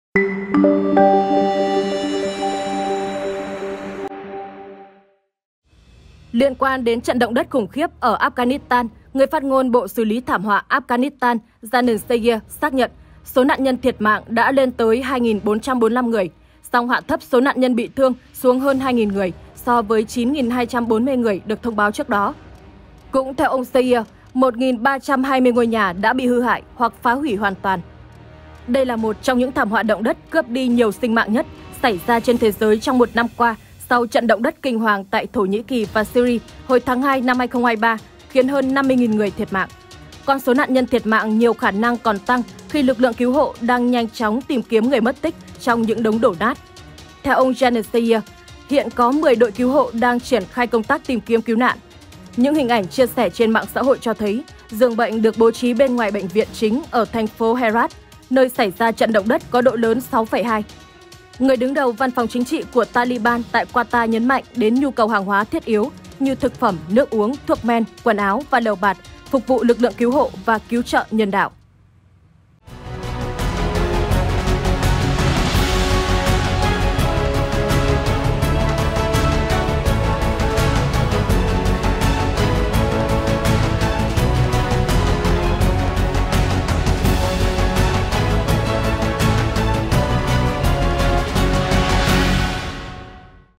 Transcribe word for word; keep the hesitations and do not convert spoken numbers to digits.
Liên quan đến trận động đất khủng khiếp ở Afghanistan, người phát ngôn Bộ Xử lý Thảm họa Afghanistan Janan Sayegh xác nhận số nạn nhân thiệt mạng đã lên tới hai nghìn bốn trăm bốn mươi lăm người, song hạ thấp số nạn nhân bị thương xuống hơn hai nghìn người so với chín nghìn hai trăm bốn mươi người được thông báo trước đó. Cũng theo ông Sayegh, một nghìn ba trăm hai mươi ngôi nhà đã bị hư hại hoặc phá hủy hoàn toàn. Đây là một trong những thảm họa động đất cướp đi nhiều sinh mạng nhất xảy ra trên thế giới trong một năm qua sau trận động đất kinh hoàng tại Thổ Nhĩ Kỳ và Syria hồi tháng hai năm hai nghìn không trăm hai mươi ba, khiến hơn năm mươi nghìn người thiệt mạng. Con số nạn nhân thiệt mạng nhiều khả năng còn tăng khi lực lượng cứu hộ đang nhanh chóng tìm kiếm người mất tích trong những đống đổ nát. Theo ông Janan Sayegh, hiện có mười đội cứu hộ đang triển khai công tác tìm kiếm cứu nạn. Những hình ảnh chia sẻ trên mạng xã hội cho thấy giường bệnh được bố trí bên ngoài bệnh viện chính ở thành phố Herat, nơi xảy ra trận động đất có độ lớn sáu phẩy hai. Người đứng đầu văn phòng chính trị của Taliban tại Qatar nhấn mạnh đến nhu cầu hàng hóa thiết yếu như thực phẩm, nước uống, thuốc men, quần áo và lều bạt phục vụ lực lượng cứu hộ và cứu trợ nhân đạo.